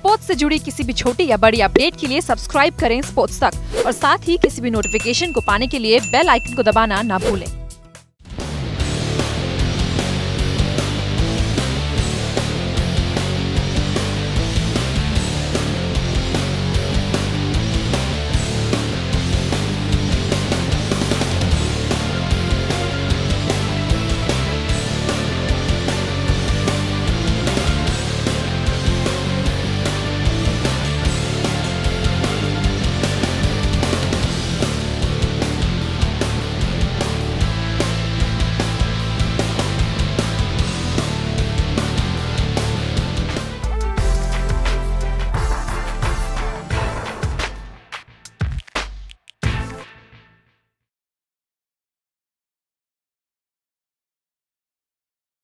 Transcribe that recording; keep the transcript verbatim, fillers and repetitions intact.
Sports से जुड़ी किसी भी छोटी या बड़ी अपडेट के लिए सब्सक्राइब करें स्पोर्ट्स तक और साथ ही किसी भी नोटिफिकेशन को पाने के लिए बेल आइकन को दबाना ना भूलें।